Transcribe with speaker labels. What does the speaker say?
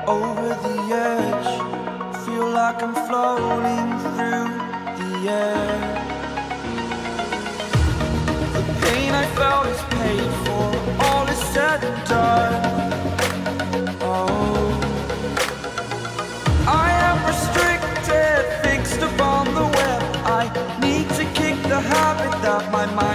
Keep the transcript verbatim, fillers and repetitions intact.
Speaker 1: over the edge. Feel like I'm floating through the air. The pain I felt is paid for, all is said and done. Oh, I am restricted, fixed upon the web. I need to kick the habit that my mind